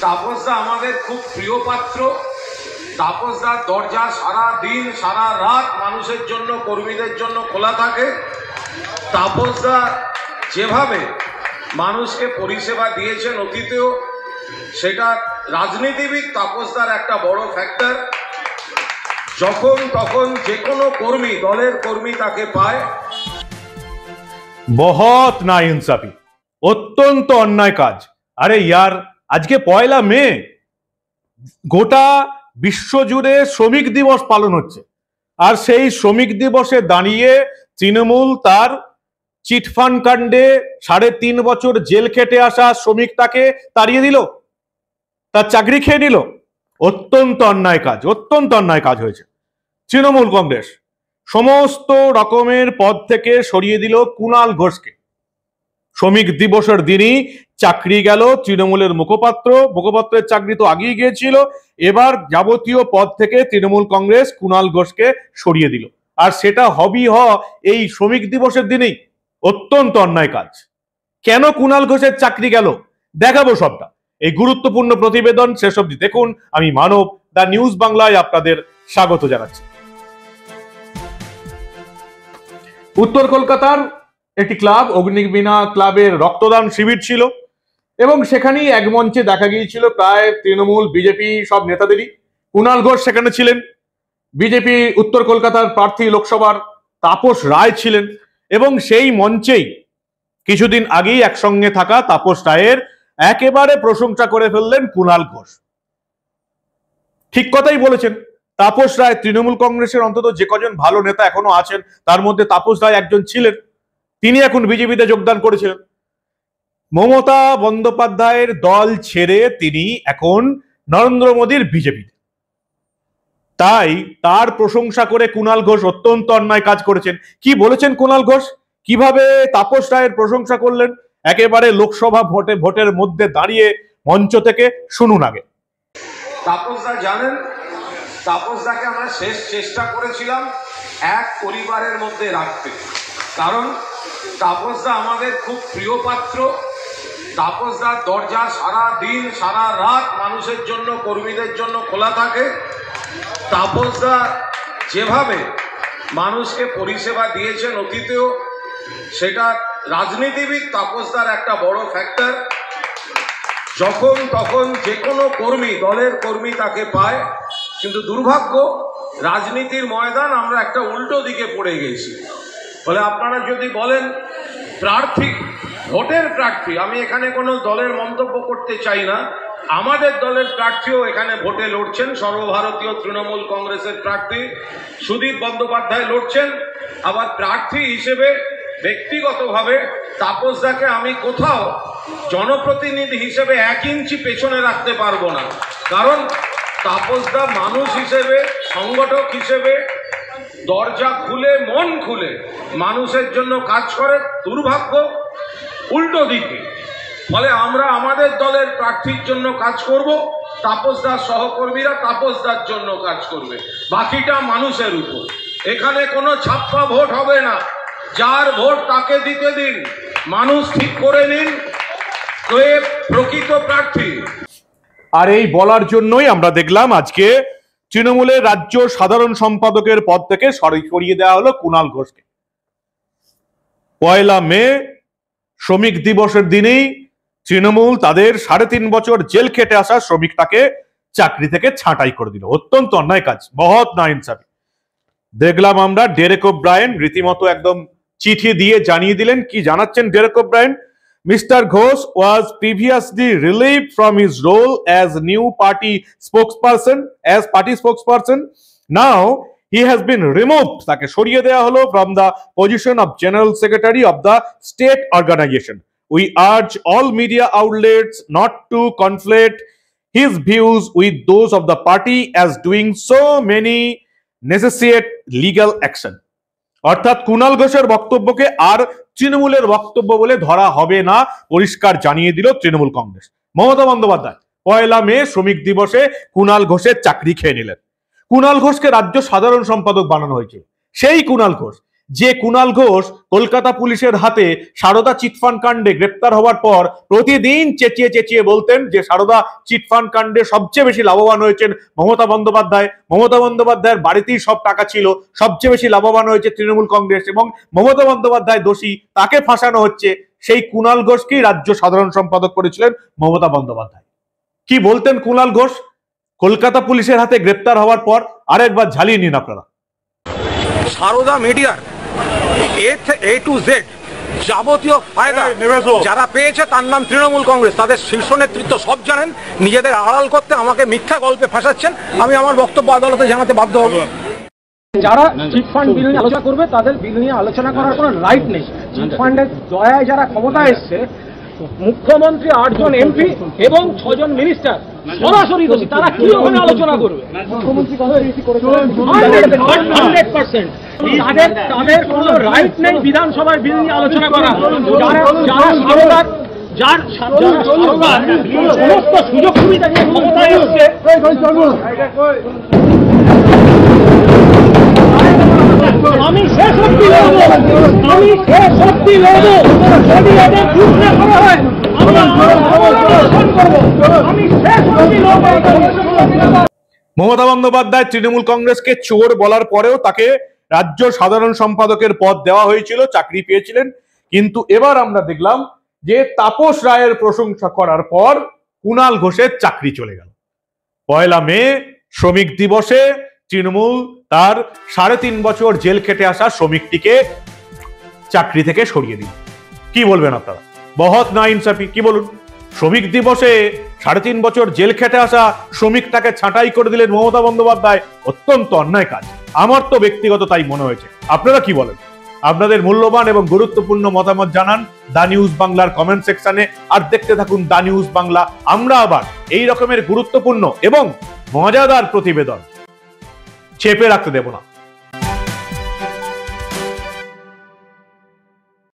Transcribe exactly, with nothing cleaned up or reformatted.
তাপসদা আমাদের খুব প্রিয় পাত্র। তাপসদার দরজা সারা দিন সারা রাত মানুষের জন্য, কর্মীদের জন্য খোলা থাকে। তাপসদা যেভাবে মানুষকে পরিষেবা দিয়েছেন অতীতেও, সেটা রাজনীতিবিদ তাপসদার একটা বড় ফ্যাক্টর। যখন তখন যে কোনো কর্মী, দলের কর্মী তাকে পায়। বহুত না ইনসাফি, অত্যন্ত অন্যায় কাজ। আরে ইয়ার, আজকে পয়লা মে, গোটা বিশ্বজুড়ে শ্রমিক দিবস পালন হচ্ছে, আর সেই শ্রমিক দিবসে দাঁড়িয়ে তৃণমূল তার চিটফান্ড কাণ্ডে সাড়ে তিন বছর জেল খেটে আসা শ্রমিকটাকে তাড়িয়ে দিল, তার চাকরি খেয়ে নিল। অত্যন্ত অন্যায় কাজ, অত্যন্ত অন্যায় কাজ হয়েছে। তৃণমূল কংগ্রেস সমস্ত রকমের পদ থেকে সরিয়ে দিল কুণাল ঘোষকে। শ্রমিক দিবসের দিনই চাকরি গেল তৃণমূলের মুখপাত্র, মুখপাত্রের চাকরি তো আগেই গিয়েছিল, এবার যাবতীয় পদ থেকে তৃণমূল কংগ্রেস কুণাল ঘোষকে সরিয়ে দিল, আর সেটা হবই হ এই শ্রমিক দিবসের দিনেই। অত্যন্ত অন্যায় কাজ। কেন কুণাল ঘোষের চাকরি গেল দেখাবো সবটা এই গুরুত্বপূর্ণ প্রতিবেদন। শেষ অবধি দেখুন। আমি মানব, দা নিউজ বাংলায় আপনাদের স্বাগত জানাচ্ছি। উত্তর কলকাতার একটি ক্লাব, অগ্নিবীণা ক্লাবের রক্তদান শিবির ছিল, এবং সেখানেই এক মঞ্চে দেখা গিয়েছিল প্রায় তৃণমূল, বিজেপি সব নেতাদেরই। কুণাল ঘোষ সেখানে ছিলেন, বিজেপি উত্তর কলকাতার প্রার্থী লোকসভার তাপস রায় ছিলেন, এবং সেই মঞ্চেই কিছুদিন আগেই একসঙ্গে থাকা তাপস রায়ের একেবারে প্রশংসা করে ফেললেন কুণাল ঘোষ। ঠিক কথাই বলেছেন। তাপস রায় তৃণমূল কংগ্রেসের অন্তত যে কজন ভালো নেতা এখনো আছেন তার মধ্যে তাপস রায় একজন ছিলেন। তিনি এখন বিজেপিতে যোগদান করেছিলেন। মমতা বন্দ্যোপাধ্যায়ের দল ছেড়ে তিনি এখন নরেন্দ্র মোদীর বিজেপিতে। তাই তার প্রশংসা করে কুণাল ঘোষ অত্যন্ত অন্যায় কাজ করেছেন। কি বলেছেন কুণাল ঘোষ, কিভাবে তাপস রায়ের প্রশংসা করলেন, একেবারে লোকসভা ভোটে ভোটের মধ্যে দাঁড়িয়ে মঞ্চ থেকে শুনুন আগে। তাপসদা জানেন, তাপসদাকে আমরা শেষ চেষ্টা করেছিলাম এক পরিবারের মধ্যে রাখতে, কারণ তাপসদা আমাদের খুব প্রিয় পাত্র। তাপসদার দরজা সারা দিন সারা রাত মানুষের জন্য, কর্মীদের জন্য খোলা থাকে। তাপসদা যেভাবে মানুষকে পরিষেবা দিয়েছেন অতীতেও, সেটা রাজনীতিবিদ তাপসদার একটা বড় ফ্যাক্টর। যখন তখন যে কোনো কর্মী, দলের কর্মী তাকে পায়। কিন্তু দুর্ভাগ্য, রাজনীতির ময়দান আমরা একটা উল্টো দিকে পড়ে গেছি। ফলে আপনারা যদি বলেন প্রার্থী, ভোটের প্রার্থী, আমি এখানে কোনো দলের মন্তব্য করতে চাই না, আমাদের দলের প্রার্থীও এখানে ভোটে লড়ছেন। সর্বভারতীয় তৃণমূল কংগ্রেসের প্রার্থী সুদীপ বন্দ্যোপাধ্যায় লড়ছেন। আবার প্রার্থী হিসেবে ব্যক্তিগতভাবে তাপসদাকে আমি কোথাও জনপ্রতিনিধি হিসেবে এক ইঞ্চি পেছনে রাখতে পারবো না, কারণ তাপসদা মানুষ হিসেবে, সংগঠক হিসেবে দরজা খুলে, মন খুলে মানুষের জন্য কাজ করে। দুর্ভাগ্য উল্টো দিকে। ফলে আমরা আমাদের দলের প্রার্থীর জন্য কাজ করব, তাপসদার সহকর্মীরা তাপসদার জন্য কাজ করবে, বাকিটা মানুষের উপর। এখানে কোনো ছাপ্পা ভোট হবে না, যার ভোট তাকে দিতে দিন, মানুষ ঠিক করে নিন কে প্রকৃত প্রার্থী। আর এই বলার জন্যই আমরা দেখলাম আজকে তৃণমূলের রাজ্য সাধারণ সম্পাদকের পদ থেকে সরিয়ে দেওয়া হলো কুণাল ঘোষকে। পয়লা মে শ্রমিক দিবসের দিনেই তৃণমূল তাদের সাড়ে তিন বছর জেল খেটে আসা শ্রমিকটাকে চাকরি থেকে ছাঁটাই করে দিল। অত্যন্ত অন্যায় কাজ, বহুত না ইনসাফি। দেখলাম আমরা ডেরেক ওব্রায়েন রীতিমতো একদম চিঠি দিয়ে জানিয়ে দিলেন। কি জানাচ্ছেন Derek O'Brien? Mister Ghosh was previously relieved from his role as new party spokesperson, as party spokesperson. Now he has been removed. তাকে সরিয়ে দেওয়া হলো from the position of General Secretary of the state organization. We urge all media outlets not to conflate his views with those of the party as doing so many necessitate legal action. অর্থাৎ কুণাল ঘোষের বক্তব্যকে আর তৃণমূলের বক্তব্য বলে ধরা হবে না, পরিষ্কার জানিয়ে দিল তৃণমূল কংগ্রেস। মমতা বন্দ্যোপাধ্যায় পয়লা মে শ্রমিক দিবসে কুণাল ঘোষের চাকরি খেয়ে নিলেন। কুণাল ঘোষকে রাজ্য সাধারণ সম্পাদক বানানো হয়েছে। সেই কুণাল ঘোষ যে কুণাল ঘোষ কলকাতা পুলিশের হাতে সারদা চিটফান্ড কাণ্ডে গ্রেপ্তার হওয়ার পর প্রতিদিন চেঁচিয়ে চেঁচিয়ে বলতেন যে সারদা চিটফান্ড কাণ্ডে সবচেয়ে বেশি লাভবান হয়েছেন মমতা বন্দ্যোপাধ্যায়, মমতা বন্দ্যোপাধ্যায়ের বাড়িতেই সব টাকা ছিল, সবচেয়ে বেশি লাভবান হয়েছে তৃণমূল কংগ্রেস এবং মমতা বন্দ্যোপাধ্যায় দোষী, তাকে ফাঁসানো হচ্ছে, সেই কুণাল ঘোষকেই রাজ্য সাধারণ সম্পাদক করেছিলেন মমতা বন্দ্যোপাধ্যায়। কি বলতেন কুণাল ঘোষ কলকাতা পুলিশের হাতে গ্রেপ্তার হওয়ার পর? আরেকবার ঝালিয়ে নিন আপনারা। সারদা মিডিয়ার এ টু জেড যাবতীয় ফায়দা যারা পেয়েছে তার নাম তৃণমূল কংগ্রেস, তাদের শীর্ষ নেতৃত্ব সব জানেন। নিজেদের আড়াল করতে আমাকে মিথ্যা গল্পে ফাঁসাচ্ছেন, আমি আমার বক্তব্য আদালতে জানাতে বাধ্য হব। যারা চিটফান্ড বিল নিয়ে আলোচনা করবে তাদের বিল নিয়ে আলোচনা করার কোনো রাইট নেই। চিটফান্ডের দয়ায় যারা ক্ষমতায় এসছে, মুখ্যমন্ত্রী, আটজন এমপি এবং ছজন মিনিস্টার সরাসরি দোষী, তারা কি ওখানে আলোচনা করবে? হান্ড্রেড পার্সেন্ট তাদের তাদের কোনো রাইট নেই বিধানসভায় বিল নিয়ে আলোচনা করা। যারা যারা সারদার যার সারদার সমস্ত সুযোগ সুবিধা নিয়ে ক্ষমতায় এসছে, আমি শেষ অব্দি লড়ব, আমি শেষ অব্দি লড়ব, যদি এদের চুপ না করা হয় আমি আন্দোলন করব, আমি শেষ অব্দি লড়ব। মমতা বন্দ্যোপাধ্যায় তৃণমূল কংগ্রেসকে চোর বলার পরেও তাকে রাজ্য সাধারণ সম্পাদকের পদ দেওয়া হয়েছিল, চাকরি পেয়েছিলেন। কিন্তু এবার আমরা দেখলাম যে তাপস রায়ের প্রশংসা করার পর কুণাল ঘোষের চাকরি চলে গেল। পয়লা মে শ্রমিক দিবসে তৃণমূল তার সাড়ে তিন বছর জেল খেটে আসা শ্রমিকটিকে চাকরি থেকে সরিয়ে দিল। কি বলবেন আপনারা? বহুত না ইনসাফি, কি বলুন? শ্রমিক দিবসে সাড়ে তিন বছর জেল খেটে আসা শ্রমিকটাকে ছাঁটাই করে দিলেন মমতা বন্দ্যোপাধ্যায়। অত্যন্ত অন্যায় কাজ, আমার তো ব্যক্তিগত তাই মনে হয়েছে। আপনারা কি বলেন? আপনাদের মূল্যবান এবং গুরুত্বপূর্ণ মতামত জানান দা নিউজ বাংলার কমেন্ট সেকশনে। আর দেখতে থাকুন দা নিউজ বাংলা। আমরা আবার এই রকমের গুরুত্বপূর্ণ এবং মজাদার প্রতিবেদন চেপে রাখতে দেব না।